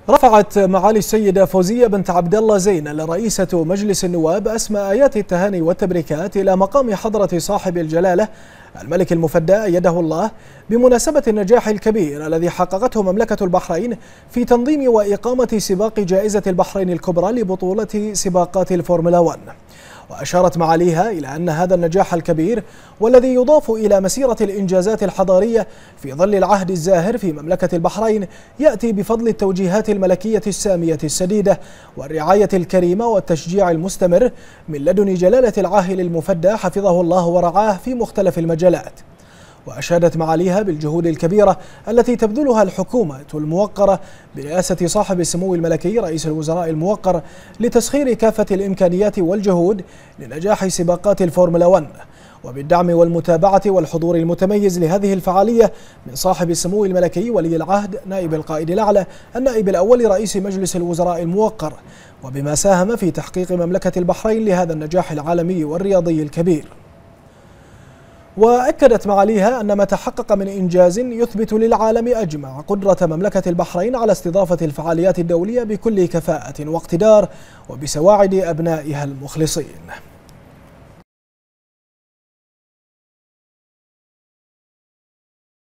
رفعت معالي السيدة فوزية بنت عبد الله زين رئيسة مجلس النواب أسمى آيات التهاني والتبريكات إلى مقام حضرة صاحب الجلالة الملك المفدى أيده الله بمناسبة النجاح الكبير الذي حققته مملكة البحرين في تنظيم وإقامة سباق جائزة البحرين الكبرى لبطولة سباقات الفورمولا 1. وأشارت معاليها إلى أن هذا النجاح الكبير والذي يضاف إلى مسيرة الإنجازات الحضارية في ظل العهد الزاهر في مملكة البحرين يأتي بفضل التوجيهات الملكية السامية السديدة والرعاية الكريمة والتشجيع المستمر من لدن جلالة العاهل المفدى حفظه الله ورعاه في مختلف المجالات. وأشادت معاليها بالجهود الكبيرة التي تبذلها الحكومة الموقرة برئاسة صاحب السمو الملكي رئيس الوزراء الموقر لتسخير كافة الإمكانيات والجهود لنجاح سباقات الفورمولا 1 وبالدعم والمتابعة والحضور المتميز لهذه الفعالية من صاحب السمو الملكي ولي العهد نائب القائد الأعلى النائب الأول رئيس مجلس الوزراء الموقر، وبما ساهم في تحقيق مملكة البحرين لهذا النجاح العالمي والرياضي الكبير. وأكدت معاليها أن ما تحقق من إنجاز يثبت للعالم أجمع قدرة مملكة البحرين على استضافة الفعاليات الدولية بكل كفاءة واقتدار وبسواعد أبنائها المخلصين.